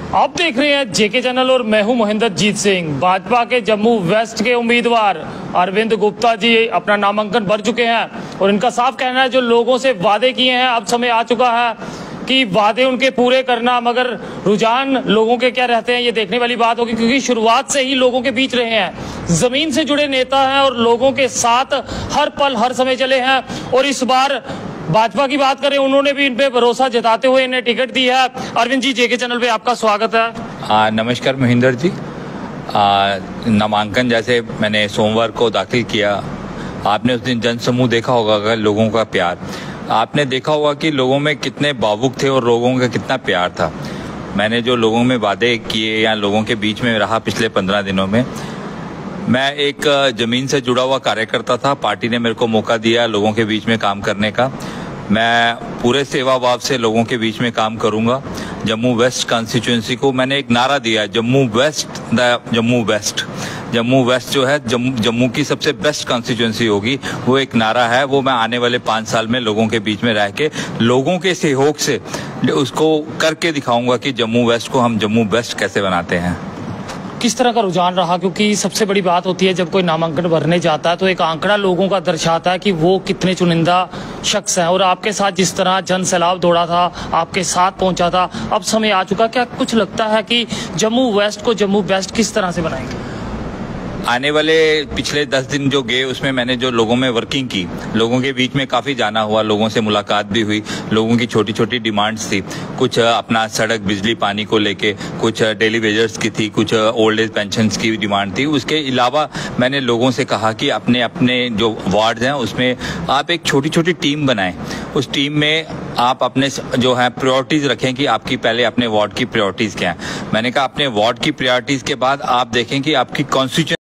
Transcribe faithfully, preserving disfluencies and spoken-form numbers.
आप देख रहे हैं जेके चैनल और मैं हूं महेंद्रजीत सिंह। भाजपा के जम्मू वेस्ट के उम्मीदवार अरविंद गुप्ता जी अपना नामांकन भर चुके हैं और इनका साफ कहना है जो लोगों से वादे किए हैं अब समय आ चुका है कि वादे उनके पूरे करना। मगर रुझान लोगों के क्या रहते हैं ये देखने वाली बात होगी, क्योंकि शुरुआत से ही लोगों के बीच रहे हैं, जमीन से जुड़े नेता हैं और लोगों के साथ हर पल हर समय चले हैं। और इस बार भाजपा की बात करें, उन्होंने भी इन पे भरोसा जताते हुए इन्हें टिकट दी है। अरविंद जी, जेके चैनल पे आपका स्वागत है। आ, नमस्कार महेंद्र जी। नामांकन जैसे मैंने सोमवार को दाखिल किया, आपने उस दिन जनसमूह देखा होगा, लोगों का प्यार आपने देखा होगा कि लोगों में कितने भावुक थे और लोगों का कितना प्यार था। मैंने जो लोगों में वादे किए या लोगों के बीच में रहा पिछले पंद्रह दिनों में, मैं एक जमीन से जुड़ा हुआ कार्यकर्ता था। पार्टी ने मेरे को मौका दिया लोगों के बीच में काम करने का। मैं पूरे सेवा भाव से लोगों के बीच में काम करूंगा। जम्मू वेस्ट कॉन्स्टिट्यूंसी को मैंने एक नारा दिया, Jammu west the Jammu west. Jammu west जो है जम्मू जम्मू की सबसे बेस्ट कॉन्स्टिट्यूंसी होगी, वो एक नारा है। वो मैं आने वाले पाँच साल में लोगों के बीच में रह के लोगों के सहयोग से उसको करके दिखाऊंगा कि जम्मू वेस्ट को हम जम्मू बेस्ट कैसे बनाते हैं। किस तरह का रुझान रहा, क्योंकि सबसे बड़ी बात होती है जब कोई नामांकन भरने जाता है तो एक आंकड़ा लोगों का दर्शाता है कि वो कितने चुनिंदा शख्स हैं। और आपके साथ जिस तरह जन सैलाब दौड़ा था, आपके साथ पहुंचा था, अब समय आ चुका, क्या कुछ लगता है कि जम्मू वेस्ट को जम्मू बेस्ट किस तरह से बनाएंगे? आने वाले पिछले दस दिन जो गए उसमें मैंने जो लोगों में वर्किंग की, लोगों के बीच में काफ़ी जाना हुआ, लोगों से मुलाकात भी हुई। लोगों की छोटी छोटी डिमांड्स थी, कुछ अपना सड़क बिजली पानी को लेके, कुछ डेली वेजर्स की थी, कुछ ओल्ड एज पेंशन्स की डिमांड थी। उसके अलावा मैंने लोगों से कहा कि अपने अपने जो वार्ड्स हैं उसमें आप एक छोटी छोटी टीम बनाएं। उस टीम में आप अपने जो है प्रायोरिटीज रखें कि आपकी पहले अपने वार्ड की प्रायोरिटीज क्या है। मैंने कहा अपने वार्ड की प्रायोरिटीज के बाद आप देखें कि आपकी कॉन्स्टिट्यूएंसी